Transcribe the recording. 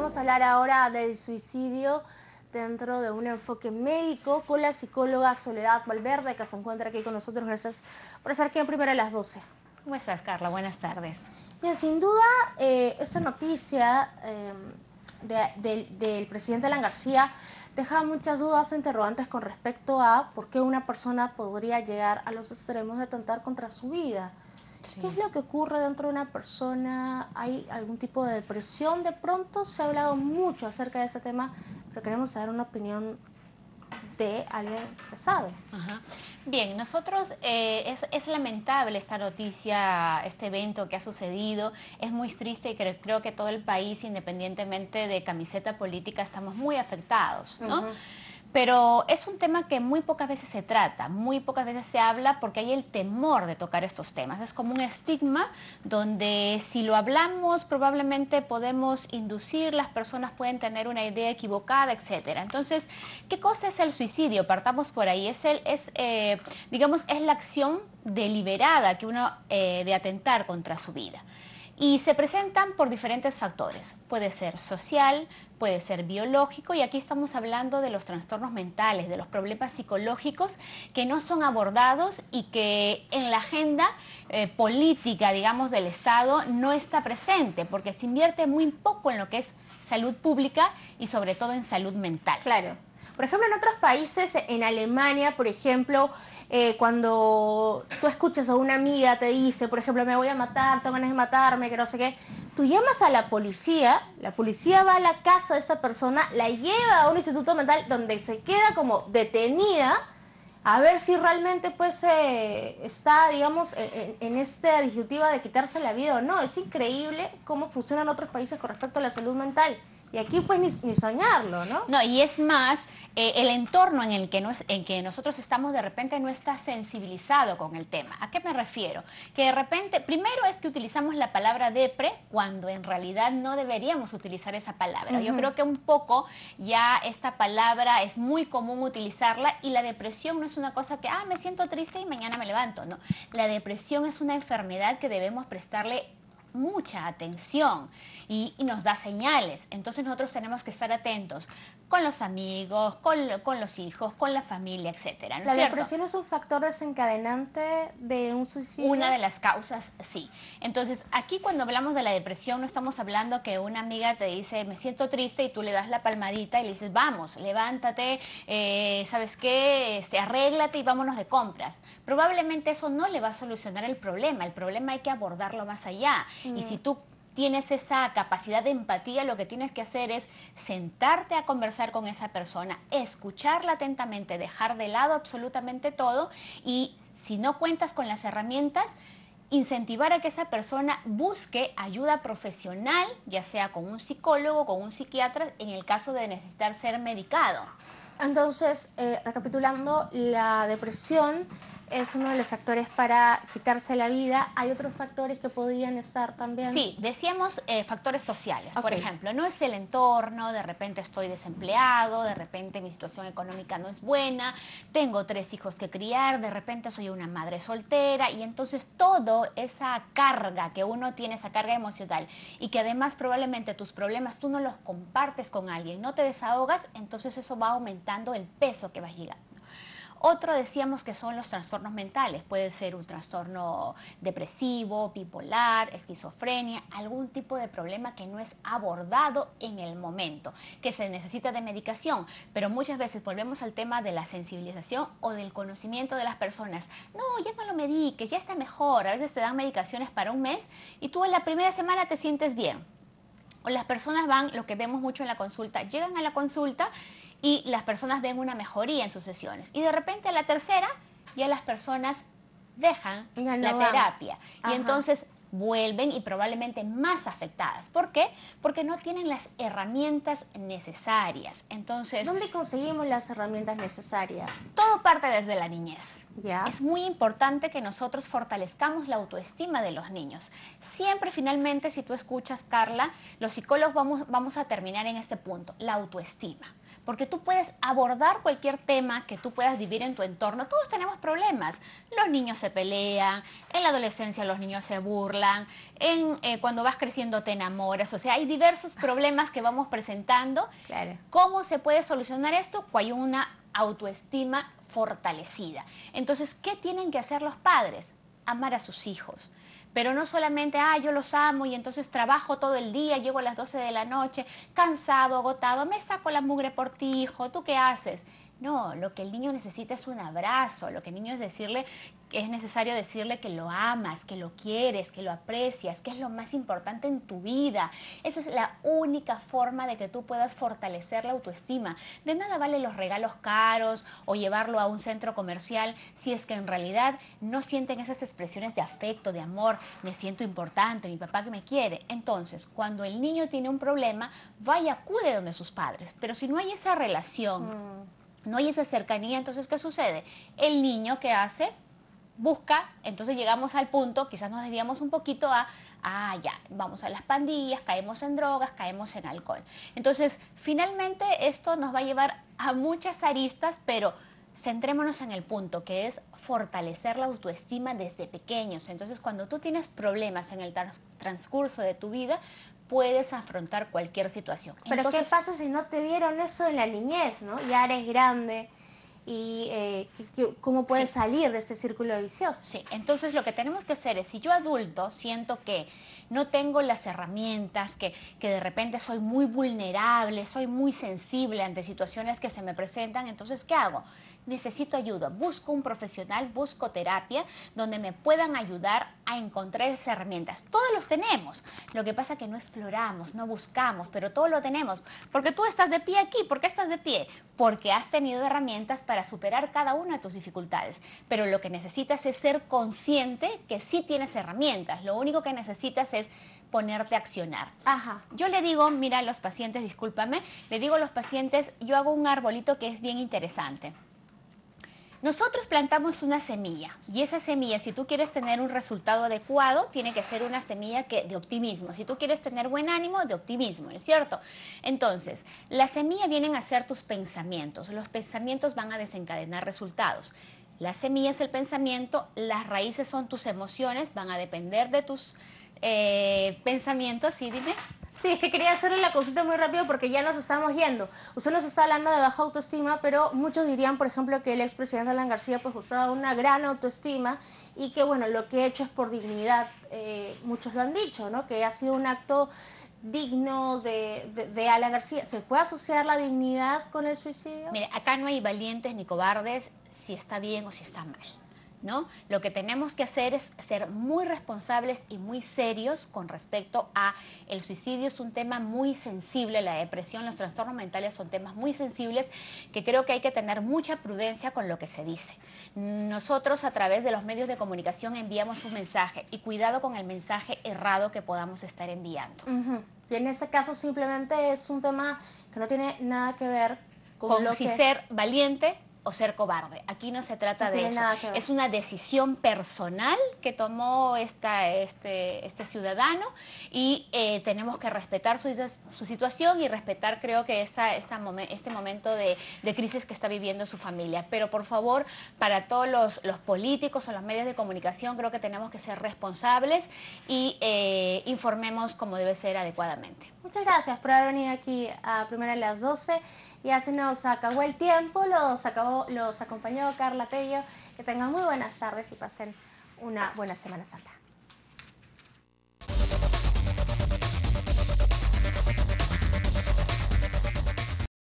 vamos a hablar ahora del suicidio dentro de un enfoque médico con la psicóloga Soledad Valverde, que se encuentra aquí con nosotros. Gracias por estar aquí en Primero a las 12. ¿Cómo estás, Carla? Buenas tardes. Bien, sin duda, esa noticia del presidente Alan García deja muchas dudas e interrogantes con respecto a por qué una persona podría llegar a los extremos de atentar contra su vida. Sí. ¿Qué es lo que ocurre dentro de una persona? ¿Hay algún tipo de depresión? De pronto se ha hablado mucho acerca de ese tema, pero queremos saber una opinión de alguien que sabe. Ajá. Bien, nosotros, es lamentable esta noticia, este evento que ha sucedido, es muy triste y creo que todo el país, independientemente de camiseta política, estamos muy afectados, ¿no? Pero es un tema que muy pocas veces se trata, muy pocas veces se habla porque hay el temor de tocar estos temas. Es como un estigma donde si lo hablamos probablemente podemos inducir, las personas pueden tener una idea equivocada, etcétera. Entonces, ¿qué cosa es el suicidio? Partamos por ahí. Digamos, es la acción deliberada que uno de atentar contra su vida. Y se presentan por diferentes factores. Puede ser social, puede ser biológico, y aquí estamos hablando de los trastornos mentales, de los problemas psicológicos que no son abordados y que en la agenda política, digamos, del Estado no está presente, porque se invierte muy poco en lo que es salud pública y sobre todo en salud mental. Claro. Por ejemplo, en otros países, en Alemania, por ejemplo, cuando tú escuchas a una amiga te dice, por ejemplo, me voy a matar, tengo ganas de matarme, que no sé qué, tú llamas a la policía va a la casa de esta persona, la lleva a un instituto mental donde se queda como detenida a ver si realmente pues está, digamos, en esta disyuntiva de quitarse la vida o no. Es increíble cómo funcionan otros países con respecto a la salud mental. Y aquí pues ni soñarlo, ¿no? No, y es más, el entorno en el que nosotros estamos de repente no está sensibilizado con el tema. ¿A qué me refiero? Que de repente, primero es que utilizamos la palabra depre cuando en realidad no deberíamos utilizar esa palabra. Yo creo que un poco ya esta palabra es muy común utilizarla, y la depresión no es una cosa que, me siento triste y mañana me levanto. No, la depresión es una enfermedad que debemos prestarle mucha atención y nos da señales. Entonces nosotros tenemos que estar atentos con los amigos, con los hijos, con la familia, etcétera. ¿La depresión es un factor desencadenante de un suicidio? Una de las causas, sí. Entonces, aquí cuando hablamos de la depresión no estamos hablando que una amiga te dice, me siento triste, y tú le das la palmadita y le dices, vamos, levántate, ¿sabes qué? Arréglate y vámonos de compras. Probablemente eso no le va a solucionar el problema. El problema hay que abordarlo más allá. Y si tú tienes esa capacidad de empatía, lo que tienes que hacer es sentarte a conversar con esa persona, escucharla atentamente, dejar de lado absolutamente todo, y si no cuentas con las herramientas, incentivar a que esa persona busque ayuda profesional, ya sea con un psicólogo, con un psiquiatra, en el caso de necesitar ser medicado. Entonces, recapitulando, la depresión es uno de los factores para quitarse la vida. ¿Hay otros factores que podrían estar también? Sí, decíamos factores sociales. Por ejemplo, no es el entorno, de repente estoy desempleado, de repente mi situación económica no es buena, tengo 3 hijos que criar, de repente soy una madre soltera, y entonces toda esa carga que uno tiene, esa carga emocional, y que además probablemente tus problemas tú no los compartes con alguien, no te desahogas, entonces eso va aumentando el peso que vas llegando. Otro decíamos que son los trastornos mentales. Puede ser un trastorno depresivo, bipolar, esquizofrenia, algún tipo de problema que no es abordado en el momento, que se necesita de medicación. Pero muchas veces volvemos al tema de la sensibilización o del conocimiento de las personas. No, ya no lo mediques, ya está mejor. A veces te dan medicaciones para un mes y tú en la primera semana te sientes bien. O las personas van, lo que vemos mucho en la consulta, llegan a la consulta y las personas ven una mejoría en sus sesiones. Y de repente a la tercera ya las personas dejan la terapia. Y entonces vuelven y probablemente más afectadas. ¿Por qué? Porque no tienen las herramientas necesarias. Entonces, ¿dónde conseguimos las herramientas necesarias? Todo parte desde la niñez. ¿Ya? Es muy importante que nosotros fortalezcamos la autoestima de los niños. Siempre, finalmente, si tú escuchas, Carla, los psicólogos vamos a terminar en este punto, la autoestima. porque tú puedes abordar cualquier tema que tú puedas vivir en tu entorno. Todos tenemos problemas. Los niños se pelean, en la adolescencia los niños se burlan, cuando vas creciendo te enamoras. O sea, hay diversos problemas que vamos presentando. Claro. ¿Cómo se puede solucionar esto? Cuando hay una autoestima fortalecida. Entonces, ¿qué tienen que hacer los padres? Amar a sus hijos. Pero no solamente, yo los amo y entonces trabajo todo el día, llego a las 12 de la noche, cansado, agotado, me saco la mugre por ti, hijo, ¿tú qué haces? No, lo que el niño necesita es un abrazo, lo que el niño es necesario decirle que lo amas, que lo quieres, que lo aprecias, que es lo más importante en tu vida. Esa es la única forma de que tú puedas fortalecer la autoestima. De nada vale los regalos caros o llevarlo a un centro comercial si es que en realidad no sienten esas expresiones de afecto, de amor, me siento importante, mi papá que me quiere. Entonces, cuando el niño tiene un problema, vaya, acude donde sus padres. Pero si no hay esa relación, no hay esa cercanía, entonces, ¿qué sucede? El niño, ¿qué hace? Busca, entonces llegamos al punto, quizás nos desviamos un poquito ya, vamos a las pandillas, caemos en drogas, caemos en alcohol. Entonces, finalmente esto nos va a llevar a muchas aristas, pero centrémonos en el punto, que es fortalecer la autoestima desde pequeños. Entonces, cuando tú tienes problemas en el transcurso de tu vida, puedes afrontar cualquier situación. Pero entonces, ¿qué pasa si no te dieron eso en la niñez, ¿no? Ya eres grande. Y cómo puedes salir de este círculo vicioso. Sí, entonces lo que tenemos que hacer es, si yo adulto siento que no tengo las herramientas, que de repente soy muy vulnerable, soy muy sensible ante situaciones que se me presentan, entonces, ¿qué hago? Necesito ayuda, busco un profesional, busco terapia, donde me puedan ayudar a encontrar esas herramientas. Todos los tenemos, lo que pasa es que no exploramos, no buscamos, pero todos lo tenemos. Porque tú estás de pie aquí, ¿por qué estás de pie? Porque has tenido herramientas para superar cada una de tus dificultades. Pero lo que necesitas es ser consciente que sí tienes herramientas. Lo único que necesitas es ponerte a accionar. Ajá. Yo le digo, mira a los pacientes, discúlpame, le digo a los pacientes, yo hago un arbolito que es bien interesante. Nosotros plantamos una semilla y esa semilla, si tú quieres tener un resultado adecuado, tiene que ser una semilla de optimismo. Si tú quieres tener buen ánimo, de optimismo, ¿no es cierto? Entonces, la semilla vienen a ser tus pensamientos. Los pensamientos van a desencadenar resultados. La semilla es el pensamiento, las raíces son tus emociones, van a depender de tus pensamientos, ¿sí? Dime. Sí, es que quería hacerle la consulta muy rápido porque ya nos estamos yendo. Usted nos está hablando de baja autoestima, pero muchos dirían, por ejemplo, que el expresidente Alan García pues gustaba una gran autoestima y que, bueno, lo que he hecho es por dignidad. Muchos lo han dicho, ¿no? Que ha sido un acto digno de Alan García. ¿Se puede asociar la dignidad con el suicidio? Mire, acá no hay valientes ni cobardes, si está bien o si está mal, ¿no? Lo que tenemos que hacer es ser muy responsables y muy serios con respecto a el suicidio. Es un tema muy sensible, la depresión, los trastornos mentales son temas muy sensibles que creo que hay que tener mucha prudencia con lo que se dice. Nosotros a través de los medios de comunicación enviamos un mensaje y cuidado con el mensaje errado que podamos estar enviando. Y en este caso simplemente es un tema que no tiene nada que ver con lo si que... ser valiente o ser cobarde. Aquí no se trata de eso. Es una decisión personal que tomó este ciudadano y tenemos que respetar su situación y respetar, creo que este momento de crisis que está viviendo su familia. Pero por favor, para todos los políticos o los medios de comunicación, creo que tenemos que ser responsables y informemos como debe ser adecuadamente. Muchas gracias por haber venido aquí a Primera de las 12. Ya se nos acabó el tiempo, los acompañó Carla Tello. Que tengan muy buenas tardes y pasen una buena Semana Santa.